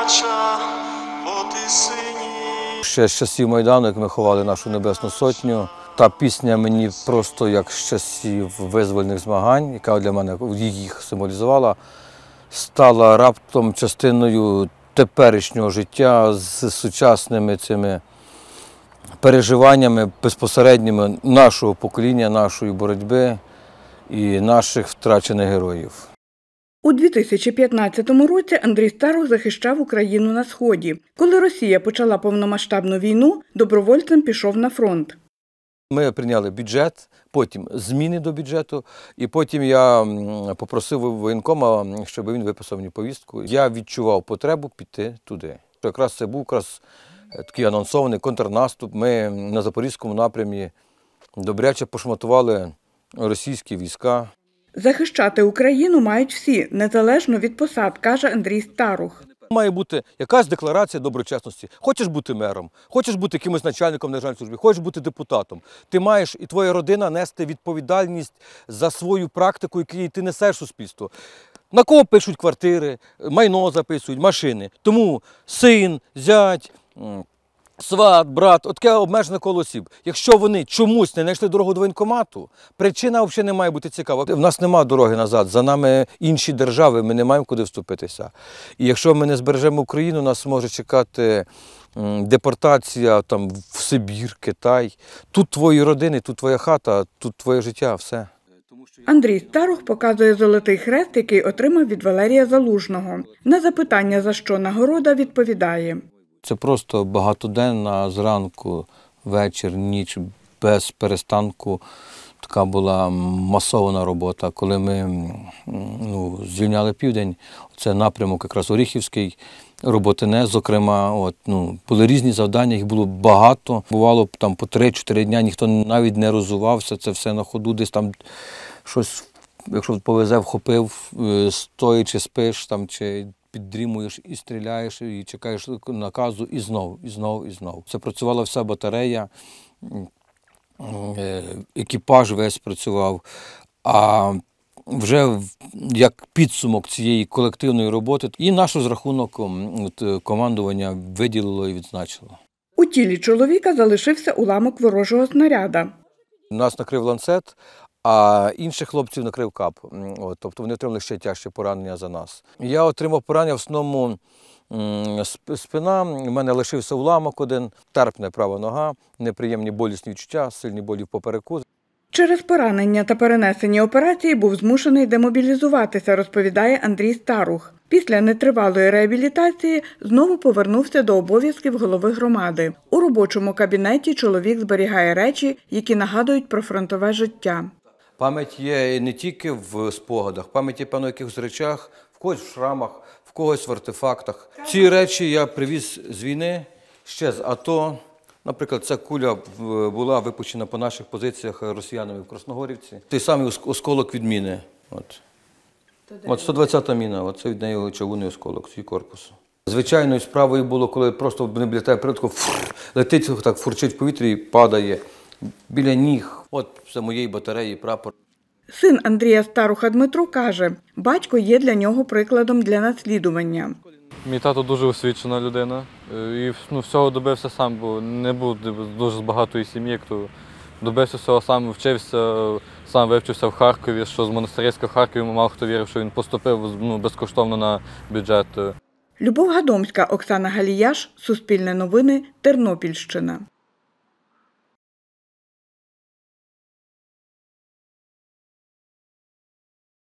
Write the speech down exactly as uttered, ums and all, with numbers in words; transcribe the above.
плача по тисині. Ще з часів Майдану, як ми ховали нашу Небесну Сотню, та пісня мені просто як з часів визвольних змагань, яка для мене їх символізувала, стала раптом частиною теперішнього життя з сучасними цими переживаннями безпосередніми нашого покоління, нашої боротьби і наших втрачених героїв. У дві тисячі п'ятнадцятому році Андрій Старух захищав Україну на Сході. Коли Росія почала повномасштабну війну, добровольцем пішов на фронт. Ми прийняли бюджет, потім зміни до бюджету, і потім я попросив воєнкома, щоб він виписав мені повістку. Я відчував потребу піти туди. Якраз це був якраз такий анонсований контрнаступ. Ми на Запорізькому напрямі добряче пошматували російські війська. Захищати Україну мають всі, незалежно від посад, каже Андрій Старух. Має бути якась декларація доброчесності. Хочеш бути мером, хочеш бути якимось начальником державної служби, хочеш бути депутатом. Ти маєш і твоя родина нести відповідальність за свою практику, яку ти несеш суспільству. На кого пишуть квартири, майно записують, машини. Тому син, зять, сват, брат, от таке обмежене коло осіб. Якщо вони чомусь не знайшли дорогу до воєнкомату, причина взагалі не має бути цікава. В нас немає дороги назад, за нами інші держави, ми не маємо куди вступитися. І якщо ми не збережемо Україну, нас може чекати депортація там, в Сибір, Китай. Тут твої родини, тут твоя хата, тут твоє життя, все. Андрій Старух показує золотий хрест, який отримав від Валерія Залужного. На запитання, за що нагорода, відповідає. Це просто багатоденна, зранку, вечір, ніч, без перестанку. Така була масована робота. Коли ми ну, звільняли Південь, це напрямок якраз Оріхівський, Роботине, зокрема. От, ну, були різні завдання, їх було багато. Бувало там по три-чотири дня, ніхто навіть не розувався, це все на ходу, десь там щось, якщо повезе, вхопив, стоячи спиш там, чи піддрімуєш і стріляєш, і чекаєш наказу, і знов, і знов, і знов. Це працювала вся батарея, екіпаж весь працював. А вже як підсумок цієї колективної роботи і наш розрахунок командування виділило і відзначило. У тілі чоловіка залишився уламок ворожого снаряда. Нас накрив ланцет, а інших хлопців накрив кап. От, тобто вони отримали ще тяжче поранення за нас. Я отримав поранення в основному спина, у мене лишився уламок один, терпне права нога, неприємні болісні відчуття, сильні болі в попереку. Через поранення та перенесені операції був змушений демобілізуватися, розповідає Андрій Старух. Після нетривалої реабілітації знову повернувся до обов'язків голови громади. У робочому кабінеті чоловік зберігає речі, які нагадують про фронтове життя. Пам'ять є не тільки в спогадах, пам'ять є, певно, в якихось речах, в когось в шрамах, в когось в артефактах. Ці речі я привіз з війни, ще з АТО. Наприклад, ця куля була випущена по наших позиціях росіянами в Красногорівці. Той самий осколок від міни. От, от сто двадцята міна, от це від неї чавунний осколок, свій корпус. Звичайною справою було, коли просто не біля тебе прилетіло, летить, так фурчить в повітрі і падає біля ніг. От це моєї батареї прапор. Син Андрія Старуха Дмитро каже, батько є для нього прикладом для наслідування. Мій тато дуже освічена людина і ну, всього добився сам, бо не був дуже з багатої сім'ї, хто добився всього сам, вчився, сам вивчився в Харкові, що з монастирська в Харкові мало хто вірив, що він поступив ну, безкоштовно на бюджет. Любов Гадомська, Оксана Галіяш, Суспільне новини, Тернопільщина.